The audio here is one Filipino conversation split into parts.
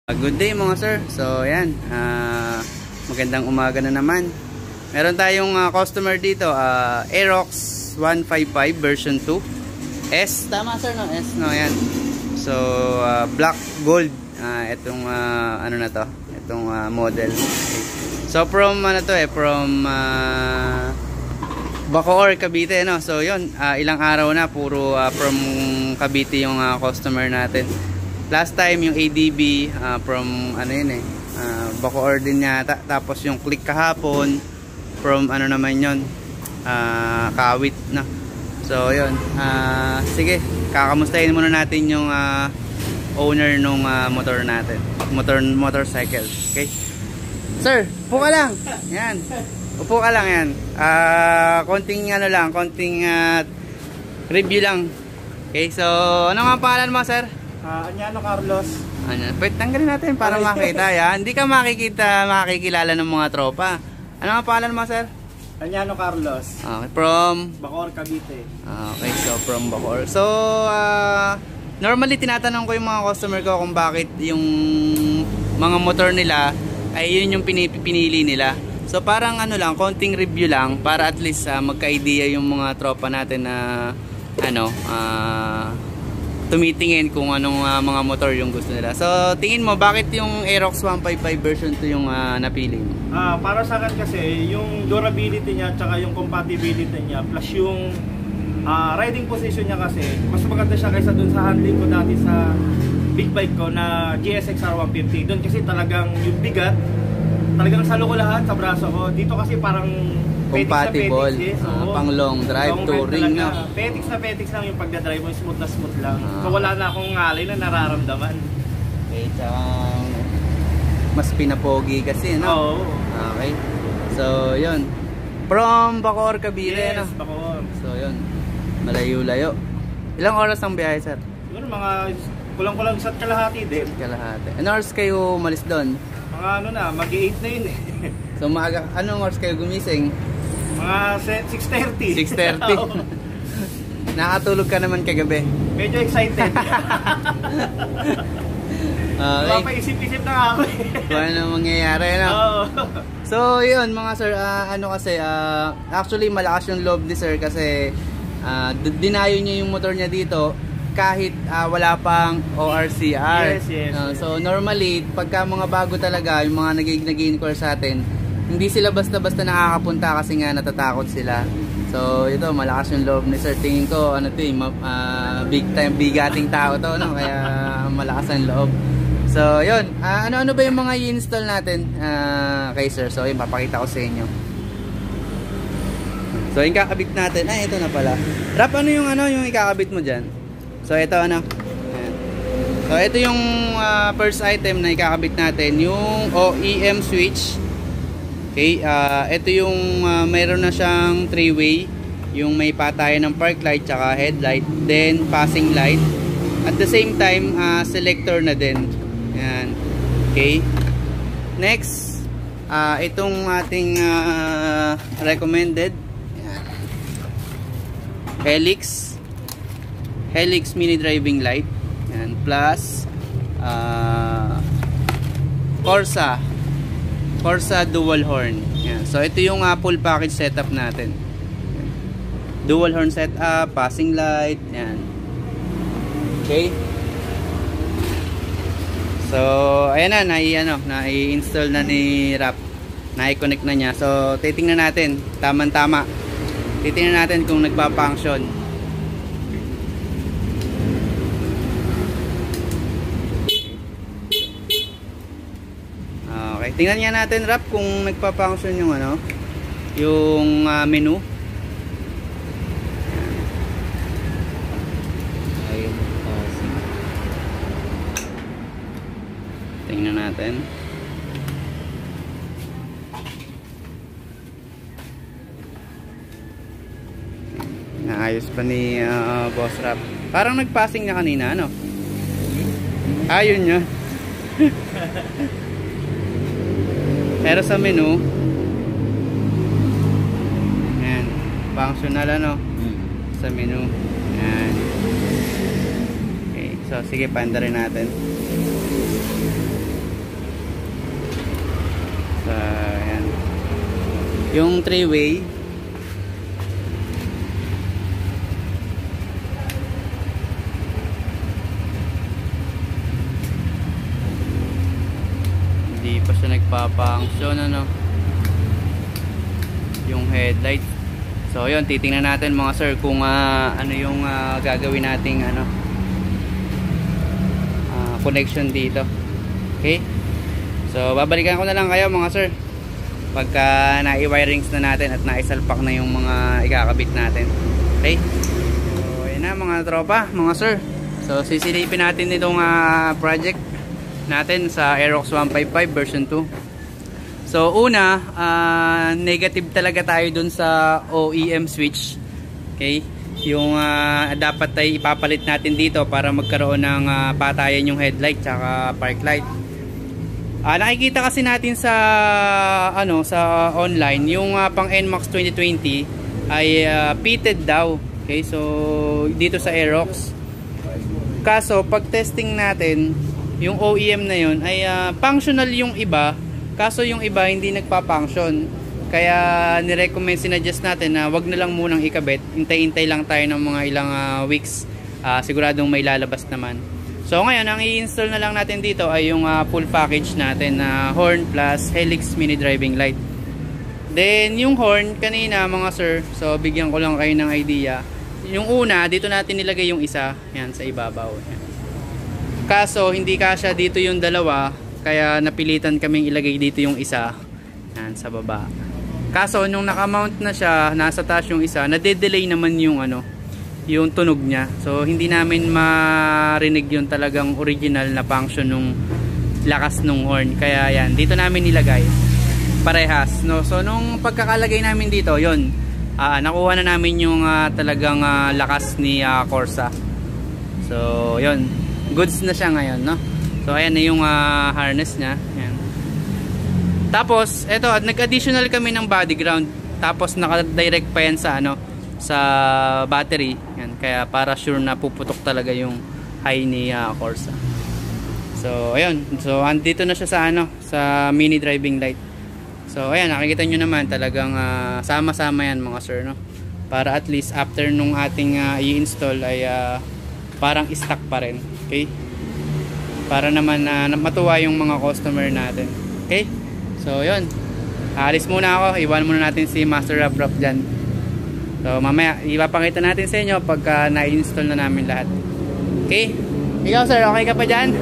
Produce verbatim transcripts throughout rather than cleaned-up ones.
Good day mga sir. So ayan, uh, magandang umaga na naman. Meron tayong uh, customer dito, uh, Aerox one fifty-five version two S. Tama sir no? S no, ayan. So uh, black gold uh, itong uh, ano na to, itong uh, model. Okay. So from ano to eh, from uh, Bacoor, Cavite no. So yun, uh, ilang araw na puro uh, from Cavite yung uh, customer natin. Last time yung A D B uh, from ano yun eh, uh, Bacoor din yata. Tapos yung click kahapon from ano naman yun, uh, Kawit no. So yun, uh, sige, kakamustahin muna natin yung uh, owner nung uh, motor natin, motor motorcycle. Okay sir, upo ka lang yan, upo ka lang yan. Uh, konting ano lang, konting uh, review lang. Okay, so ano nga pangalan mo sir? Uh, Anyano Carlos. Ano, pwede tanggalin natin para makita yan. Hindi ka makikita, makikilala ng mga tropa. Ano ang pangalan mo, sir? Anyano Carlos. Okay, from Bacoor, Cavite. Okay, so from Bacoor. So, uh, normally tinatanong ko yung mga customer ko kung bakit yung mga motor nila ay yun yung pinili nila. So, parang ano lang, konting review lang para at least uh, magka-idea yung mga tropa natin na ano, ah... Uh, tumitingin kung anong uh, mga motor yung gusto nila. So, tingin mo, bakit yung Aerox one fifty-five version two yung uh, napili mo? Ah, para sa akin kasi, yung durability niya tsaka yung compatibility niya plus yung uh, riding position niya kasi, mas maganda siya kaysa dun sa handling ko dati sa big bike ko na G S X R one fifty. Dun kasi talagang yung bigat, talagang salo ko lahat sa braso ko. Dito kasi parang compatible, petics, petics, eh. uh, pang long drive, long touring na. Petics na petics lang yung pagdadrive mo, smooth na smooth lang. Ah. So wala na akong ngalay na nararamdaman. Okay, tsaka mas pinapogi kasi, no? Oo. Okay. So, yun. From Bacoor, Cavite, yes, no? Bacoor. So, yun. Malayo-layo. Ilang oras ang biyahe, sir? Siguro mga kulang-kulang sa kalahati din. Kalahati. Anong oras kayo umalis doon? Mga ano na, mag-eight na yun eh. So maaga, anong oras kayo gumising? Mga six thirty. six thirty. Nakatulog ka naman kagabi. Medyo excited. Okay. Mapaisip-isip na ako eh. Kung ano mangyayari, no? Oo. So yun mga sir, uh, ano kasi, uh, actually malakas yung loob ni sir kasi uh, dinayo niya yung motor niya dito kahit uh, wala pang O R C R. Yes, yes, uh, yes. So normally, pagka mga bago talaga, yung mga nag-inquire sa atin, hindi sila basta-basta nakakapunta kasi nga natatakot sila. So ito, malakas yung loob ni sir. Tingin ko, ano to eh, uh, big time, bigating tao to, no? Kaya malakas ang loob. So yun, uh, ano-ano ba yung mga i-install natin uh, kay sir? So yun, papakita ko sa inyo. So yung kakabit natin, ay ito na pala. Rap, ano yung ano yung ikakabit mo dyan? So ito ano. Ayan. So ito yung uh, first item na ikakabit natin, yung O E M switch. Okay, uh, ito yung uh, mayroon na siyang three way, yung may patayan ng park light tsaka headlight, then passing light. At the same time, uh, selector na din. Ayan. Okay. Next, uh, itong ating uh, recommended. Ayan. Helix. Helix mini driving light. Ayan. Plus uh, Corsa Corsa dual horn. Ayan. So ito yung uh, full package setup natin. Ayan. Dual horn setup, passing light. Ayan. Okay. So ayan na, nai ano, nai-install na ni Rap. Nai-connect na niya. So titingnan natin, tamang-tama. Titingnan natin kung nagpa-function. Okay, tingnan nga natin Rap kung nagpa-function yung ano, yung uh, menu. Ayun. Tingnan natin. Naayos pa ni uh, Boss Rap. Parang nag-passing niya kanina, ano? Ayun niya. Pero sa menu, ayan, functional ano, sa menu. Ayan. Okay, so sige, paanda rin natin. yung three-way. Hindi pa siya nagpapangsyon, ano, yung headlight. So yun, titingnan natin mga sir kung uh, ano yung uh, gagawin nating ano uh, connection dito. Okay, so babalikan ko na lang kayo mga sir pagka na-i-wirings na natin at naisalpak na yung mga ikakabit natin. Okay, so yun na mga tropa, mga sir. So sisilipin natin itong uh, project natin sa Aerox one fifty-five version two. So una, uh, negative talaga tayo dun sa O E M switch. Okay, yung uh, dapat ay ipapalit natin dito para magkaroon ng uh, patayan yung headlight tsaka park light. Uh, nakikita kasi natin sa ano sa online yung uh, pang N MAX twenty twenty ay uh, pitted daw. Okay, so dito sa Aerox. Kaso pag testing natin, yung O E M na yun ay uh, functional yung iba. Kaso yung iba hindi nagpa-function. Kaya ni-recommend, sinuggest natin na wag na lang munang ikabit. Hintay-hintay lang tayo ng mga ilang uh, weeks. Uh, siguradong may lalabas naman. So ngayon, ang i-install na lang natin dito ay yung uh, full package natin na uh, horn plus helix mini driving light. Then yung horn kanina mga sir, so bigyan ko lang kayo ng idea. Yung una, dito natin nilagay yung isa. Yan, sa ibabaw. Yan. Kaso hindi kasya dito yung dalawa. Kaya napilitan kaming ilagay dito yung isa. Yan, sa baba. Kaso nung naka-mount na siya, nasa taas yung isa, nade-delay naman yung ano, yung tunog niya. So hindi namin marinig yung talagang original na function nung lakas nung horn. Kaya yan, dito namin nilagay. Parehas, no. So nung pagkakalagay namin dito, yon, uh, nakuha na namin yung uh, talagang uh, lakas ni uh, Corsa. So yon, goods na siya ngayon, no. So ayan na yung uh, harness nya. Ayan. Tapos eto, nag-additional kami ng body ground. Tapos naka-direct pa yan sa ano, sa battery. Ayan. Kaya para sure na puputok talaga yung high ni uh, Corsa. So ayun. So andito na siya sa ano, sa mini driving light. So ayan, nakikita nyo naman talagang uh, sama-sama yan mga sir, no. Para at least after nung ating uh, i-install ay uh, parang stock pa rin. Okay? Para naman na uh, matuwa yung mga customer natin. Okay? So yun, alis muna ako. Iwan muna natin si Master Rap Rap dyan. So mamaya ipapakita natin sa inyo pagka na-install na namin lahat. Okay? Ikaw sir, okay ka pa dyan?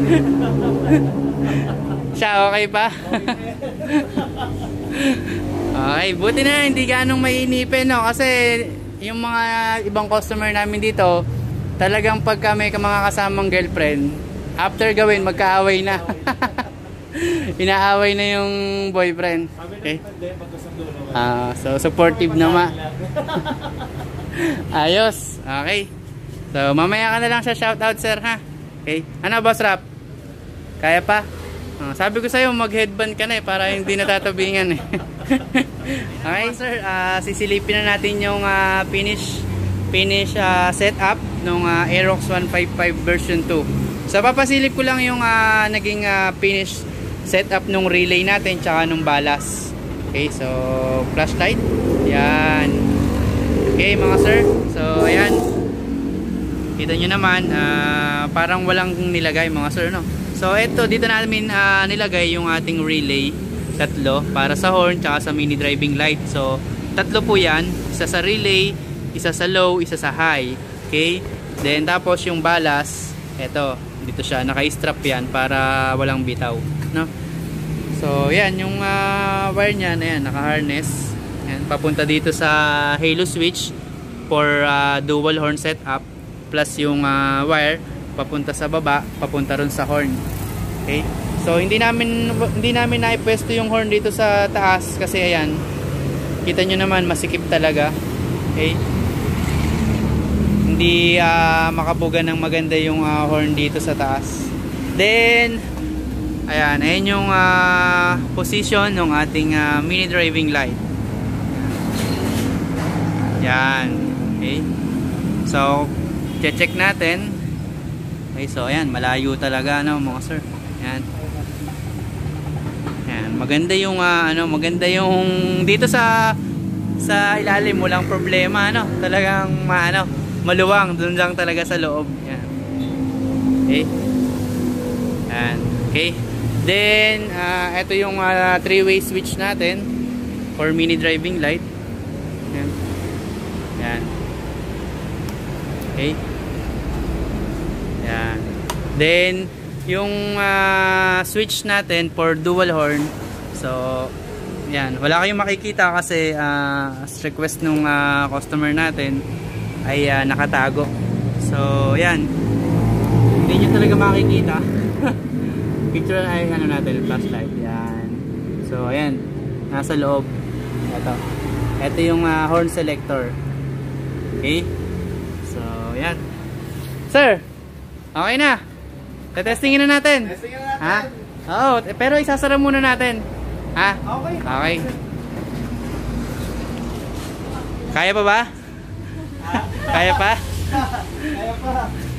Siya okay pa? Okay, buti na hindi ganong mainipin, no? Kasi yung mga ibang customer namin dito, talagang pagka may mga kasamang girlfriend, after gawin, magkaaway na. Inaaway na yung boyfriend. Okay. Uh, so, supportive naman. Ayos. Okay. So, mamaya ka na lang siya shoutout, sir, ha? Okay. Ano, Boss Rap? Kaya pa? Uh, sabi ko sa'yo, mag-headband ka na eh, para hindi natatabingan eh. Okay, sir. Uh, sisilipin na natin yung uh, finish, finish uh, setup ng uh, Aerox one fifty-five version two. So papasilip ko lang yung uh, naging uh, finish setup nung relay natin tsaka nung balas. Okay, so flashlight. Yan. Okay mga sir. So ayan. Kita nyo naman, uh, parang walang nilagay mga sir, no? So ito, dito namin uh, nilagay yung ating relay. Tatlo, para sa horn tsaka sa mini driving light. So tatlo po yan. Isa sa relay, isa sa low, isa sa high. Okay. Then tapos yung balas, eto, dito siya, naka-strap yan para walang bitaw, no? So yan yung uh, wire niya, ayan, naka-harness. Ayan, papunta dito sa halo switch for uh, dual horn setup, plus yung uh, wire papunta sa baba, papunta ron sa horn. Okay? So hindi namin hindi namin naipwesto yung horn dito sa taas kasi ayan, kita nyo naman masikip talaga. Okay? Hindi uh, makabuga ng maganda yung uh, horn dito sa taas. Then ayan, ayan yung uh, position ng ating uh, mini driving light. Yan. Okay. So check natin. Okay, so ayan, malayo talaga, no mga sir. Ayan. Ayan. Yan, maganda yung uh, ano, maganda yung dito sa sa ilalim walang problema, ano. Talagang maano, maluwang doon lang talaga sa loob. Yan. Okay. Yan. Okay. Then uh, ito yung uh, three-way switch natin for mini driving light. Yan. Yan. Okay. Yan. Then yung uh, switch natin for dual horn. So yan, wala kayong makikita kasi uh, as request nung uh, customer natin ay uh, nakatago. So yan, hindi nyo talaga makikita. Picture ay ano natin, flashlight. Yan. So ayan, nasa loob. Ito. Ito yung uh, horn selector. Okay. So yan. Sir, okay na. Tetestingin na natin. Testingin na natin. Ha? Oo, pero isasara muna natin. Ha? Okay. Okay. Kaya pa ba? Kaya pa? Kaya pa.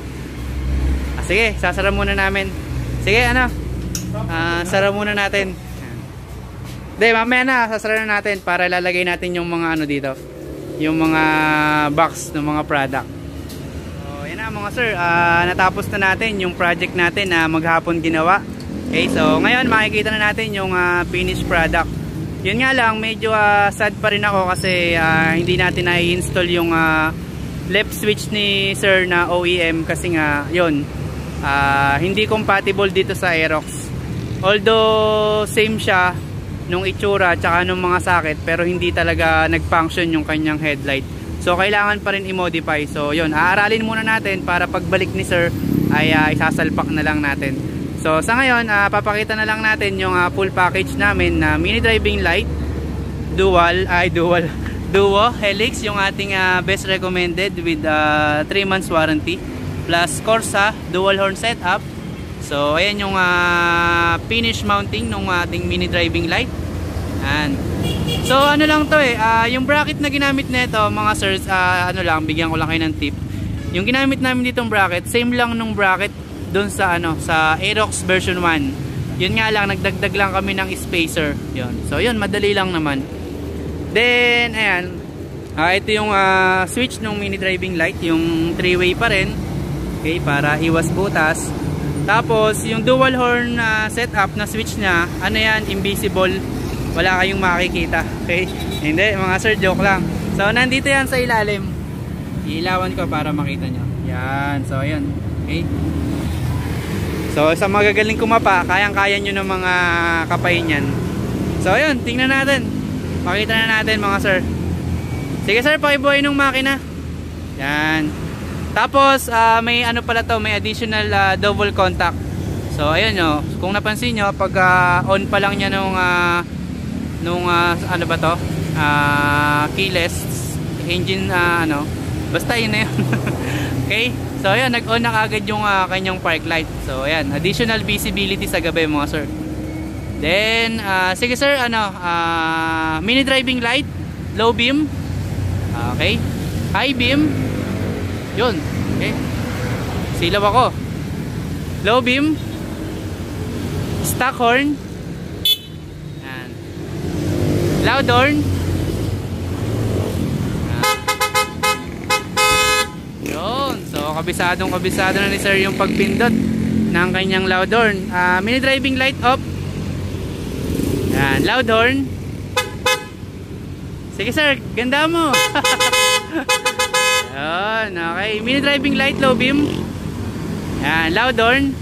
Ah, sige, sasara muna namin. Sige, ano? Ah, sara muna natin. Hindi, mamaya na, sasara na natin para lalagay natin yung mga ano dito. Yung mga box ng mga product. So, yan na mga sir. Ah, natapos na natin yung project natin na maghapon ginawa. Okay, so ngayon makikita na natin yung uh, finished product. Yun nga lang, medyo uh, sad pa rin ako kasi uh, hindi natin na-install yung uh, left switch ni sir na O E M kasi nga yun, uh, hindi compatible dito sa Aerox. Although same siya nung itsura tsaka nung mga socket, pero hindi talaga nag-function yung kanyang headlight. So kailangan pa rin i-modify. So yun, aaralin muna natin para pagbalik ni sir ay uh, isasalpak na lang natin. So sa ngayon, uh, papakita na lang natin yung uh, full package namin na uh, mini driving light, dual, ay dual, duo, helix, yung ating uh, best recommended with uh, three months warranty, plus Corsa, dual horn setup. So ayan yung uh, finish mounting ng ating mini driving light. And so ano lang to eh, uh, yung bracket na ginamit nito mga sirs, uh, ano lang, bigyan ko lang kayo ng tip. Yung ginamit namin ditong bracket, same lang nung bracket doon sa ano, sa Aerox version one. Yun nga lang, nagdagdag lang kami ng spacer. Yun. So yun, madali lang naman. Then ayan, uh, ito yung uh, switch ng mini driving light, yung three way pa rin. Okay, para iwas butas. Tapos yung dual horn uh, setup na switch niya, ano yan, invisible. Wala kayong makikita. Okay? Hindi, mga sir, joke lang. So nandito yan sa ilalim. Ilawan ko para makita nyo. Yan, so ayan. Okay. So sa magagaling kumapa, kayang-kaya nyo ng mga kapay niyan. So ayun, tingnan natin. Makita na natin mga sir. Sige sir, pakibuhay ng makina. Yan. Tapos uh, may ano pala to, may additional uh, double contact. So ayun nyo, kung napansin nyo, pag uh, on pa lang nya nung uh, nung uh, ano ba to, uh, keyless engine, uh, ano, basta yun na yun. Okay. So ayan, nag-on na kagad yung uh, kanyang park light. So ayan, additional visibility sa gabi mga sir. Then uh, sige sir, ano, uh, mini driving light, low beam, okay, high beam, yun, okay, silaw ako, low beam, stock horn, yan, loud horn, kabisadong kabisado na ni sir yung pagpindot ng kanyang loud horn. Uh, mini driving light off. Yan, loud horn. Sige sir, ganda mo. Yan, okay. Mini driving light, low beam. Yan, loud horn.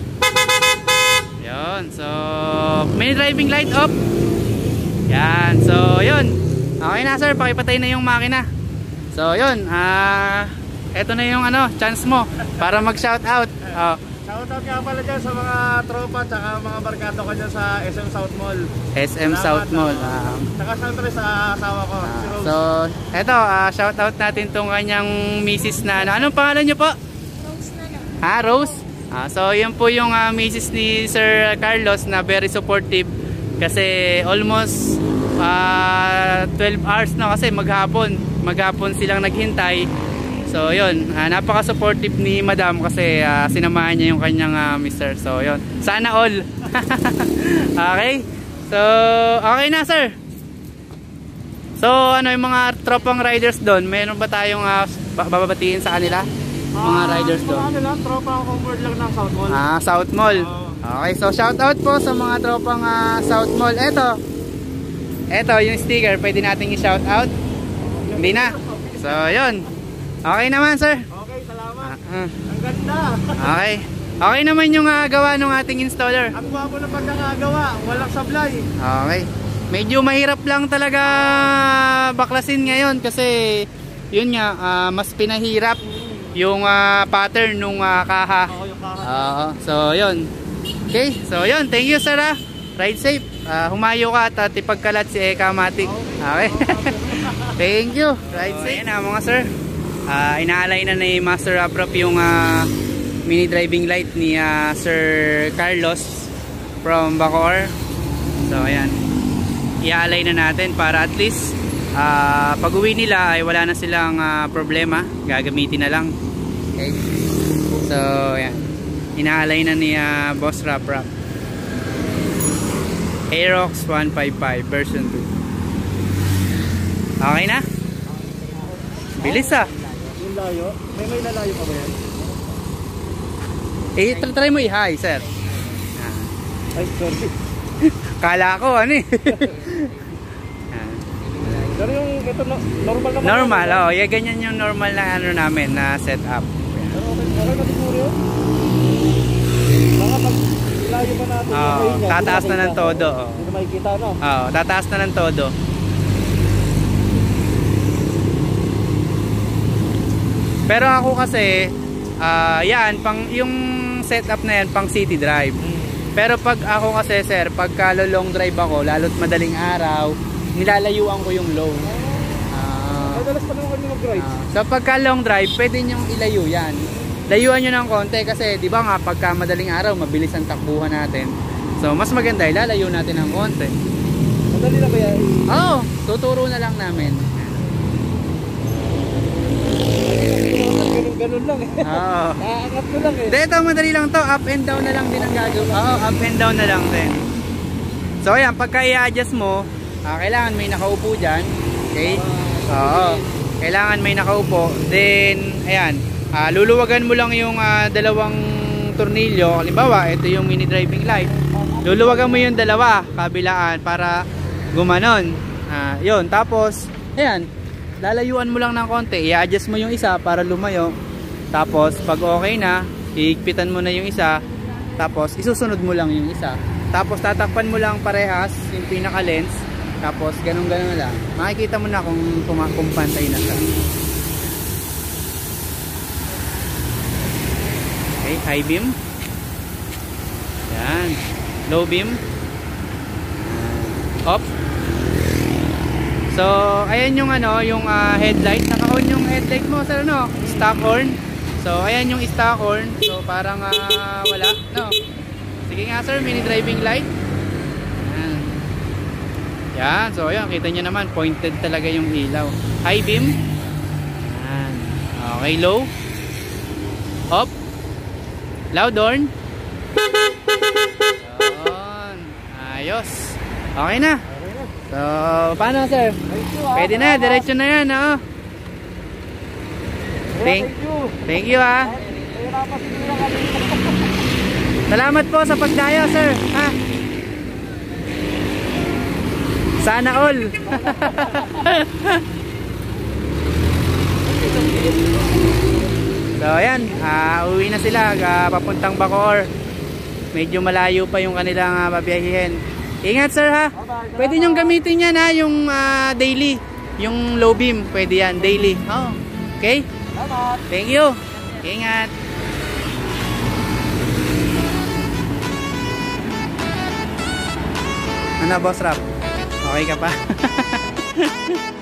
Yan, so mini driving light off. Yan, so yun. Okay na sir, pakipatay na yung makina. So yun, ah uh, eto na yung ano, chance mo para mag shout out. Oh. Shout out nga pala dyan sa mga tropa tsaka mga barkado ko dyan sa S M South Mall. S M Salamat, South Mall. Ah. Tsaka syempre sa asawa ko. Ah. Si Rose. So, eto, uh, shout out natin tong kanyang misis na, ano, anong pangalan nyo po? Rose na lang. Ha, Rose? Ah, so, yun po yung uh, misis ni Sir Carlos na very supportive kasi almost uh, twelve hours na kasi maghapon. Maghapon silang naghintay. So yun, uh, napaka-supportive ni Madam kasi uh, sinamahan niya yung kanyang uh, mister. So yun, sana all. Okay. So, okay na sir. So, ano yung mga tropang riders doon? Meron ba tayong uh, bababatiin sa kanila? Mga riders doon? Uh, ano lang, tropa homeward lang ng South Mall. Ah, South Mall. Uh, Okay, so shout out po sa mga tropang uh, South Mall. Eto. Eto, yung sticker, pwede nating i-shout out. Hindi na. So, yun. Okay naman, sir. Okay, salamat. Uh, uh. Ang ganda. Okay. Okay naman yung uh, gawa ng ating installer. Ang gwapo na pagkakagawa, walang sablay. Okay. Medyo mahirap lang talaga baklasin ngayon kasi yun nga, uh, mas pinahirap yung uh, pattern nung uh, kaha. Oo, yung kaha. Oo. So, yun. Okay. So, yun. Thank you, sir. Ah. Ride safe. Uh, humayo ka at uh, tipagkalat si ECAmatic. Okay. Thank you. Ride so, safe. Ayan na mga sir. Uh, inaalay na ni Master Aprop yung uh, mini driving light ni uh, Sir Carlos from Bacoor. So, ayan. Iaalay na natin para at least uh, pag uwi nila ay wala na silang uh, problema, gagamitin na lang. Okay, so yan, inaalay na ni uh, Boss Rap Rap Aerox one fifty-five version two. Okay na, bilis ah. Yung layo, may may lalayo pa ba yan? Eh, try mo i-high sir. Ay, sorry. Kala ko ano eh. Pero yung ito normal naman. Normal, oh, yeah, ganyan yung normal na ano namin na setup. Pero okay, okay na siguro yun. Baka pag layo pa natin. Oh, tataas na ng todo. Oh. Hindi na makikita, no? Oh, tataas na ng todo. Pero ako kasi, uh, yan, pang, yung setup na yan, pang city drive. Pero pag ako kasi sir, pagka long drive ako, lalo't madaling araw, nilalayuan ko yung low. Uh, Madalas pa naman kami mag-drive. Uh, so pagka long drive, pwede nyong ilayo yan. Layuan nyo ng konti kasi di ba nga pagka madaling araw, mabilis ang takbuhan natin. So mas maganda, ilalayo natin ng konti. Madali na ba yan? Oo, oh, tuturo na lang namin. Ganun lang eh. Oo. Naaangat ko lang eh. Dito, madali lang to. Up and down na lang din ang gagawin. Oo, up and down na lang din. So ayan, pagka i-adjust mo, uh, kailangan may nakaupo dyan. Okay? Oo. Kailangan may nakaupo. Then, ayan, uh, luluwagan mo lang yung uh, dalawang tornilyo. Halimbawa, ito yung mini driving light. Luluwagan mo yung dalawa, kabilaan, para gumanon. Uh, yun, tapos, ayan, lalayuan mo lang ng konti. I-adjust mo yung isa para lumayo. Tapos, pag okay na, iigpitan mo na yung isa. Tapos, isusunod mo lang yung isa. Tapos, tatakpan mo lang parehas yung pinaka-lens. Tapos, ganun-ganun lang. Makikita mo na kung, kung, kung pantay na siya. Okay, high beam. Yan. Low beam. Off. So, ayan yung ano, yung uh, headlight. Naka-on yung headlight mo, sir, no? Stock horn. So, ayan yung stock horn. So, parang uh, wala, no? Sige nga, sir, mini driving light. Ayan. Yan. So, ayan, kita nyo naman, pointed talaga yung ilaw. High beam. Ayan. Okay, low. Up. Loud horn. Ayan. Ayos. Okay na. So, paano sir? Pwede na, diretso na yan, no? Thank, thank you, ha? Salamat po sa pagdayo, sir. Ha? Sana all. So, ayan. Uh, uwi na sila. Uh, papuntang Bacoor. Medyo malayo pa yung kanilang uh, babiyahihin. Ingat, sir, ha? Pwede nyong gamitin yan, ha? Yung uh, daily. Yung low beam. Pwede yan. Daily. Oh. Okay? Thank you. Ingat. Ano, Boss Rap? Okay ka pa?